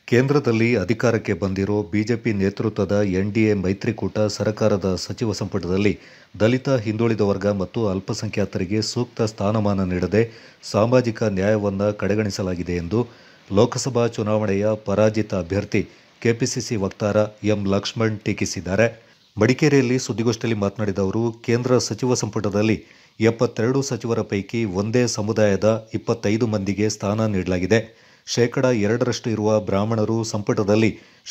ಕೇಂದ್ರದಲ್ಲಿ ಅಧಿಕಾರಕ್ಕೆ ಬಂದಿರೋ ಬಿಜೆಪಿ ನೇತೃತ್ವದ ಎನ್ಡಿಎ ಮೈತ್ರಿಕೂಟ ಸರ್ಕಾರದ ಸಚಿವ ಸಂಪುಟದಲ್ಲಿ ದಲಿತ, ಹಿಂದುಳಿದ ವರ್ಗ ಮತ್ತು ಅಲ್ಪಸಂಖ್ಯಾತರಿಗೆ ಸೂಕ್ತ ಸ್ಥಾನಮಾನ ನೀಡದೆ ಸಾಮಾಜಿಕ ನ್ಯಾಯವನ್ನು ಕಡೆಗಣಿಸಲಾಗಿದೆ ಎಂದು ಲೋಕಸಭಾ ಚುನಾವಣೆಯ ಪರಾಜಿತ ಅಭ್ಯರ್ಥಿ ಕೆಪಿಸಿಸಿ ವಕ್ತಾರ ಎಂ. ಲಕ್ಷ್ಮಣ್ ಟೀಕಿಸಿದ್ದಾರೆ. ಮಡಿಕೇರಿಯಲ್ಲಿ ಸುದ್ದಿಗೋಷ್ಠಿಯಲ್ಲಿ ಮಾತನಾಡಿದ ಅವರು, ಕೇಂದ್ರ ಸಚಿವ ಸಂಪುಟದಲ್ಲಿ 72 ಸಚಿವರ ಪೈಕಿ ಒಂದೇ ಸಮುದಾಯದ 25 ಮಂದಿಗೆ ಸ್ಥಾನ ನೀಡಲಾಗಿದೆ. 2% ಇರುವ ಬ್ರಾಹ್ಮಣರು ಸಂಪುಟದಲ್ಲಿ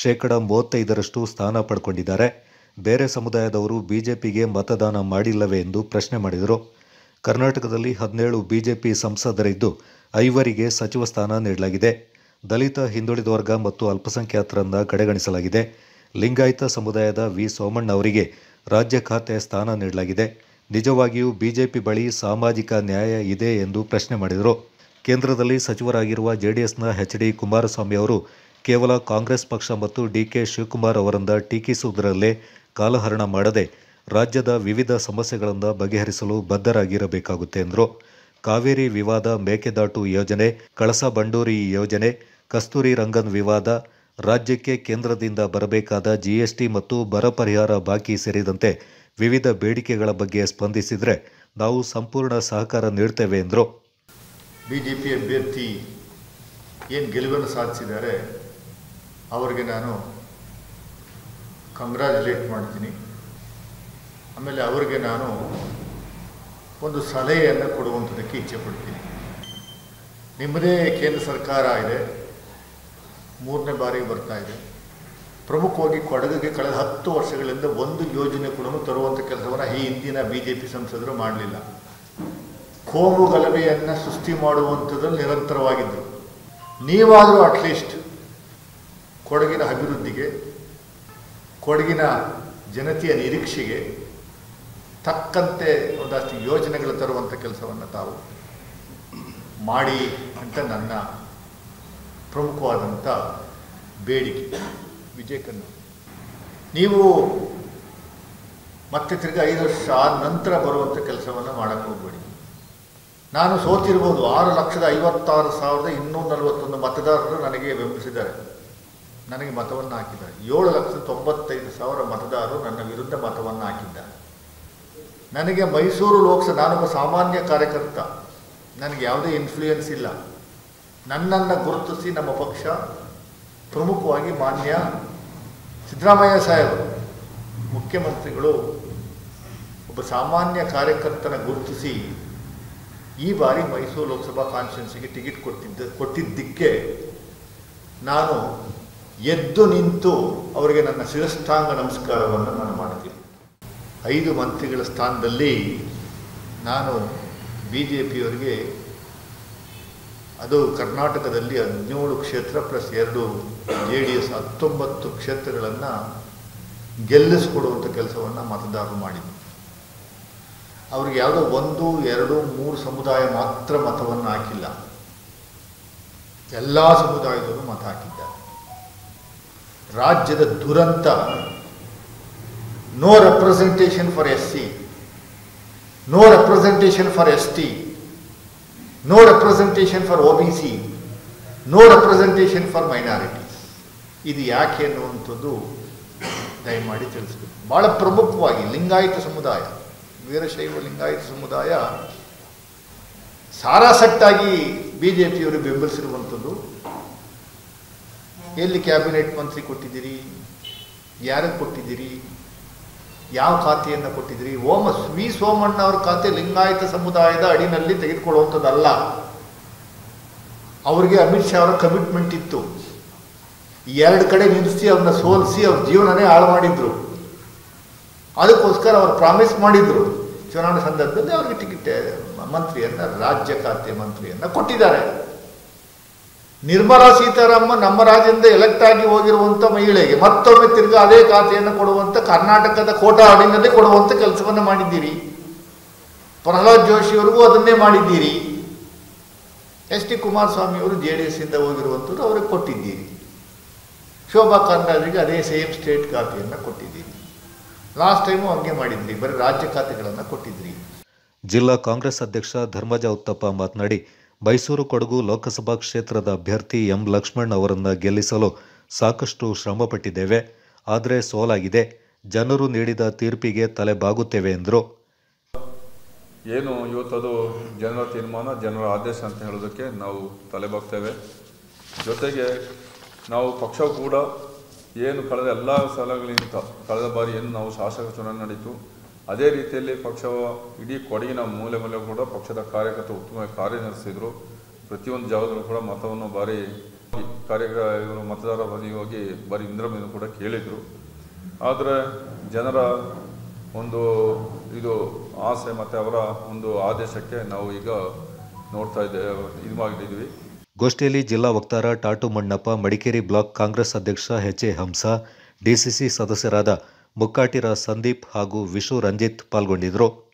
35% ಸ್ಥಾನ ಪಡ್ಕೊಂಡಿದ್ದಾರೆ. ಬೇರೆ ಸಮುದಾಯದವರು ಬಿಜೆಪಿಗೆ ಮತದಾನ ಮಾಡಿಲ್ಲವೇ ಎಂದು ಪ್ರಶ್ನೆ ಮಾಡಿದರು. ಕರ್ನಾಟಕದಲ್ಲಿ 17 ಬಿಜೆಪಿ ಸಂಸದರಿದ್ದು 5 ಸಚಿವ ಸ್ಥಾನ ನೀಡಲಾಗಿದೆ. ದಲಿತ, ಹಿಂದುಳಿದ ವರ್ಗ ಮತ್ತು ಅಲ್ಪಸಂಖ್ಯಾತರನ್ನು ಕಡೆಗಣಿಸಲಾಗಿದೆ. ಲಿಂಗಾಯತ ಸಮುದಾಯದ ವಿ. ಸೋಮಣ್ಣ ಅವರಿಗೆ ರಾಜ್ಯ ಖಾತೆ ಸ್ಥಾನ ನೀಡಲಾಗಿದೆ. ನಿಜವಾಗಿಯೂ ಬಿಜೆಪಿ ಬಳಿ ಸಾಮಾಜಿಕ ನ್ಯಾಯ ಇದೆ ಎಂದು ಪ್ರಶ್ನೆ ಮಾಡಿದರು. ಕೇಂದ್ರದಲ್ಲಿ ಸಚಿವರಾಗಿರುವ ಜೆಡಿಎಸ್ನ ಎಚ್. ಡಿ. ಕುಮಾರಸ್ವಾಮಿ ಅವರು ಕೇವಲ ಕಾಂಗ್ರೆಸ್ ಪಕ್ಷ ಮತ್ತು ಡಿ.ಕೆ. ಶಿವಕುಮಾರ್ ಅವರನ್ನ ಟೀಕಿಸುವುದರಲ್ಲೇ ಕಾಲಹರಣ ಮಾಡದೆ ರಾಜ್ಯದ ವಿವಿಧ ಸಮಸ್ಯೆಗಳನ್ನು ಬಗೆಹರಿಸಲು ಬದ್ಧರಾಗಿರಬೇಕಾಗುತ್ತೆ ಎಂದರು. ಕಾವೇರಿ ವಿವಾದ, ಮೇಕೆದಾಟು ಯೋಜನೆ, ಕಳಸಾ ಬಂಡೂರಿ ಯೋಜನೆ, ಕಸ್ತೂರಿ ರಂಗನ್ ವಿವಾದ, ರಾಜ್ಯಕ್ಕೆ ಕೇಂದ್ರದಿಂದ ಬರಬೇಕಾದ ಜಿಎಸ್ಟಿ ಮತ್ತು ಬರ ಪರಿಹಾರ ಬಾಕಿ ಸೇರಿದಂತೆ ವಿವಿಧ ಬೇಡಿಕೆಗಳ ಬಗ್ಗೆ ಸ್ಪಂದಿಸಿದರೆ ನಾವು ಸಂಪೂರ್ಣ ಸಹಕಾರ ನೀಡ್ತೇವೆ ಎಂದರು. ಬಿಜೆಪಿ ಅಭ್ಯರ್ಥಿ ಏನು ಗೆಲುವನ್ನು ಸಾಧಿಸಿದ್ದಾರೆ ಅವರಿಗೆ ನಾನು ಕಂಗ್ರ್ಯಾಚುಲೇಟ್ ಮಾಡ್ತೀನಿ. ಆಮೇಲೆ ಅವರಿಗೆ ನಾನು ಒಂದು ಸಲಹೆಯನ್ನು ಕೊಡುವಂಥದ್ದಕ್ಕೆ ಇಚ್ಛೆ ಪಡ್ತೀನಿ. ನಿಮ್ಮದೇ ಕೇಂದ್ರ ಸರ್ಕಾರ ಇದೆ, 3ನೇ ಬಾರಿ ಬರ್ತಾ ಇದೆ. ಪ್ರಮುಖವಾಗಿ ಕೊಡಗಿಗೆ ಕಳೆದ 10 ವರ್ಷಗಳಿಂದ ಒಂದು ಯೋಜನೆ ಕೂಡ ತರುವಂಥ ಕೆಲಸವನ್ನು ಈ ಹಿಂದಿನ ಬಿಜೆಪಿ ಸಂಸದರು ಮಾಡಲಿಲ್ಲ. ಕೋಮು ಗಲಭೆಯನ್ನು ಸೃಷ್ಟಿ ಮಾಡುವಂಥದ್ರಲ್ಲಿ ನಿರಂತರವಾಗಿದ್ದರು. ನೀವಾದರೂ ಅಟ್ಲೀಸ್ಟ್ ಕೊಡಗಿನ ಅಭಿವೃದ್ಧಿಗೆ, ಕೊಡಗಿನ ಜನತೆಯ ನಿರೀಕ್ಷೆಗೆ ತಕ್ಕಂತೆ ಒಂದಷ್ಟು ಯೋಜನೆಗಳು ತರುವಂಥ ಕೆಲಸವನ್ನು ತಾವು ಮಾಡಿ ಅಂತ ನನ್ನ ಪ್ರಮುಖವಾದಂಥ ಬೇಡಿಕೆ. ವಿಜಯ್ ಕನ್ನಡ, ನೀವು ಮತ್ತೆ ತಿರ್ಗಿ 5 ವರ್ಷ ಆದ ನಂತರ ಬರುವಂಥ ಕೆಲಸವನ್ನು ಮಾಡೋಕ್ಕೆ ಹೋಗಬೇಡಿ. ನಾನು ಸೋತಿರ್ಬೋದು. 6,56,241 ಮತದಾರರು ನನಗೆ ಬೆಂಬಲಿಸಿದ್ದಾರೆ, ನನಗೆ ಮತವನ್ನು ಹಾಕಿದ್ದಾರೆ. 7,95,000 ಮತದಾರರು ನನ್ನ ವಿರುದ್ಧ ಮತವನ್ನು ಹಾಕಿದ್ದಾರೆ. ನನಗೆ ಮೈಸೂರು ಲೋಕಸಭೆ, ನಾನೊಬ್ಬ ಸಾಮಾನ್ಯ ಕಾರ್ಯಕರ್ತ, ನನಗೆ ಯಾವುದೇ ಇನ್ಫ್ಲೂಯೆನ್ಸ್ ಇಲ್ಲ. ನನ್ನನ್ನು ಗುರುತಿಸಿ ನಮ್ಮ ಪಕ್ಷ, ಪ್ರಮುಖವಾಗಿ ಮಾನ್ಯ ಸಿದ್ದರಾಮಯ್ಯ ಸಾಹೇಬರು ಮುಖ್ಯಮಂತ್ರಿಗಳು ಒಬ್ಬ ಸಾಮಾನ್ಯ ಕಾರ್ಯಕರ್ತನ ಗುರುತಿಸಿ ಈ ಬಾರಿ ಮೈಸೂರು ಲೋಕಸಭಾ ಕಾನ್ಸ್ಟಿಟ್ಯೂನ್ಸಿಗೆ ಟಿಕೆಟ್ ಕೊಟ್ಟಿದ್ದಕ್ಕೆ ನಾನು ಎದ್ದು ನಿಂತು ಅವರಿಗೆ ನನ್ನ ಶಿರಷ್ಟಾಂಗ ನಮಸ್ಕಾರವನ್ನು ನಾನು ಮಾಡ್ತೀನಿ. 5 ಮಂತ್ರಿಗಳ ಸ್ಥಾನದಲ್ಲಿ ನಾನು ಬಿಜೆಪಿಯವರಿಗೆ, ಅದು ಕರ್ನಾಟಕದಲ್ಲಿ 17 ಕ್ಷೇತ್ರ ಪ್ಲಸ್ 2 JDS 19 ಕ್ಷೇತ್ರಗಳನ್ನು ಗೆಲ್ಲಿಸಿಕೊಡುವಂಥ ಕೆಲಸವನ್ನು ಮತದಾರರು ಮಾಡಿದರು. ಅವ್ರಿಗೆ ಯಾವುದೋ 1, 2, 3 ಸಮುದಾಯ ಮಾತ್ರ ಮತವನ್ನು ಹಾಕಿಲ್ಲ, ಎಲ್ಲ ಸಮುದಾಯದವರು ಮತ ಹಾಕಿದ್ದಾರೆ. ರಾಜ್ಯದ ದುರಂತ, no representation for SC, no representation for ST, no representation for OBC, no representation for minorities. ಇದು ಯಾಕೆ ಅನ್ನುವಂಥದ್ದು ದಯಮಾಡಿ ತಿಳಿಸ್ಬೇಕು. ಭಾಳ ಪ್ರಮುಖವಾಗಿ ಲಿಂಗಾಯತ ಸಮುದಾಯ, ವೀರಶೈವ ಲಿಂಗಾಯತ ಸಮುದಾಯ ಸಾರಾಸಟ್ಟಾಗಿ ಬಿಜೆಪಿಯವರು ಬೆಂಬಲಿಸಿರುವಂಥದ್ದು. ಎಲ್ಲಿ ಕ್ಯಾಬಿನೆಟ್ ಮಂತ್ರಿ ಕೊಟ್ಟಿದ್ದೀರಿ, ಯಾರಿಗೆ ಕೊಟ್ಟಿದ್ದೀರಿ, ಯಾವ ಖಾತೆಯನ್ನು ಕೊಟ್ಟಿದ್ದೀರಿ? ವಿ. ಸೋಮಣ್ಣ ಅವ್ರ ಖಾತೆ ಲಿಂಗಾಯತ ಸಮುದಾಯದ ಅಡಿನಲ್ಲಿ ತೆಗೆದುಕೊಳ್ಳುವಂಥದ್ದಲ್ಲ. ಅವ್ರಿಗೆ ಅಮಿತ್ ಶಾ ಅವರ ಕಮಿಟ್ಮೆಂಟ್ ಇತ್ತು. 2 ಕಡೆ ನಿಲ್ಲಿಸಿ ಅವ್ರನ್ನ ಸೋಲಿಸಿ ಅವ್ರ ಜೀವನನೇ ಹಾಳು ಮಾಡಿದ್ರು. ಅದಕ್ಕೋಸ್ಕರ ಅವ್ರು ಪ್ರಾಮಿಸ್ ಮಾಡಿದ್ರು. ಚುನಾವಣೆ ಸಂದರ್ಭದಲ್ಲಿ ಅವ್ರಿಗೆ ಟಿಕೆಟ್ ಮಂತ್ರಿಯನ್ನು, ರಾಜ್ಯ ಖಾತೆ ಮಂತ್ರಿಯನ್ನು ಕೊಟ್ಟಿದ್ದಾರೆ. ನಿರ್ಮಲಾ ಸೀತಾರಾಮನ್ ನಮ್ಮ ರಾಜ್ಯದಿಂದ ಎಲೆಕ್ಟ್ ಆಗಿ ಹೋಗಿರುವಂಥ ಮಹಿಳೆಗೆ ಮತ್ತೊಮ್ಮೆ ತಿರ್ಗಾ ಅದೇ ಖಾತೆಯನ್ನು ಕೊಡುವಂಥ, ಕರ್ನಾಟಕದ ಕೋಟಾ ಅಡಿನಲ್ಲಿ ಕೊಡುವಂಥ ಕೆಲಸವನ್ನು ಮಾಡಿದ್ದೀರಿ. ಪ್ರಹ್ಲಾದ್ ಜೋಶಿಯವರಿಗೂ ಅದನ್ನೇ ಮಾಡಿದ್ದೀರಿ. ಎಚ್. ಡಿ. ಕುಮಾರಸ್ವಾಮಿಯವರು JDS ಇಂದ ಹೋಗಿರುವಂಥದ್ದು ಅವ್ರಿಗೆ ಕೊಟ್ಟಿದ್ದೀರಿ. ಶೋಭಾ ಕರಂದ್ಲಾಜೆಗೆ ಅದೇ ಸೇಮ್ ಸ್ಟೇಟ್ ಖಾತೆಯನ್ನು ಕೊಟ್ಟಿದ್ದೀರಿ. ಲಾಸ್ಟ್ ಟೈಮು ಹಂಗೆ ಮಾಡಿದ್ರಿ, ಬರೀ ರಾಜ್ಯ ಖಾತೆಗಳನ್ನು ಕೊಟ್ಟಿದ್ರಿ. ಜಿಲ್ಲಾ ಕಾಂಗ್ರೆಸ್ ಅಧ್ಯಕ್ಷ ಧರ್ಮಜ ಉತ್ತಪ್ಪ ಮಾತನಾಡಿ, ಮೈಸೂರು ಕೊಡಗು ಲೋಕಸಭಾ ಕ್ಷೇತ್ರದ ಅಭ್ಯರ್ಥಿ ಎಂ ಲಕ್ಷ್ಮಣ್ ಅವರನ್ನು ಗೆಲ್ಲಿಸಲು ಸಾಕಷ್ಟು ಶ್ರಮಪಟ್ಟಿದ್ದೇವೆ. ಆದರೆ ಸೋಲಾಗಿದೆ. ಜನರು ನೀಡಿದ ತೀರ್ಪಿಗೆ ತಲೆ ಬಾಗುತ್ತೇವೆ ಎಂದರು. ಏನು ಇವತ್ತದು ಜನರ ತೀರ್ಮಾನ, ಜನರ ಆದೇಶ ಅಂತ ಹೇಳೋದಕ್ಕೆ ನಾವು ತಲೆಬಾಗ್ತೇವೆ. ಜೊತೆಗೆ ನಾವು ಪಕ್ಷವು ಕೂಡ ಏನು ಕಳೆದ ಎಲ್ಲ ಸಲಗಳಿಗಿಂತ ಕಳೆದ ಬಾರಿ ಏನು ನಾವು ಶಾಸಕ ಚುನಾವಣೆ ನಡೀತು, ಅದೇ ರೀತಿಯಲ್ಲಿ ಪಕ್ಷವ ಇಡೀ ಕೊಡಗಿನ ಮೂಲೆ ಮೂಲೆ ಕೂಡ ಪಕ್ಷದ ಕಾರ್ಯಕರ್ತರು ಉತ್ತಮವಾಗಿ ಕಾರ್ಯನಿರ್ವಹಿಸಿದರು. ಪ್ರತಿಯೊಂದು ಜಾಗದಲ್ಲೂ ಕೂಡ ಮತವನ್ನು ಬಾರಿ ಇವರು ಮತದಾರ ಬದಿಗೆ ಹೋಗಿ ಬಾರಿ ಇಂದ್ರಮನ್ನು ಕೂಡ ಕೇಳಿದರು. ಆದರೆ ಜನರ ಒಂದು ಇದು ಆಸೆ ಮತ್ತು ಅವರ ಒಂದು ಆದೇಶಕ್ಕೆ ನಾವು ಈಗ ನೋಡ್ತಾ ಇದು ಮಾಡಿದ್ದೀವಿ. ಗೋಷ್ಠಿಯಲ್ಲಿ ಜಿಲ್ಲಾ ವಕ್ತಾರ ಟಾಟು ಮಣ್ಣಪ್ಪ, ಮಡಿಕೇರಿ ಬ್ಲಾಕ್ ಕಾಂಗ್ರೆಸ್ ಅಧ್ಯಕ್ಷ ಎಚ್.ಎ. ಹಂಸ, ಡಿಸಿಸಿ ಸದಸ್ಯರಾದ ಮುಕ್ಕಾಟಿರ ಸಂದೀಪ್ ಹಾಗೂ ವಿಶು ರಂಜಿತ್ ಪಾಲ್ಗೊಂಡಿದ್ದರು.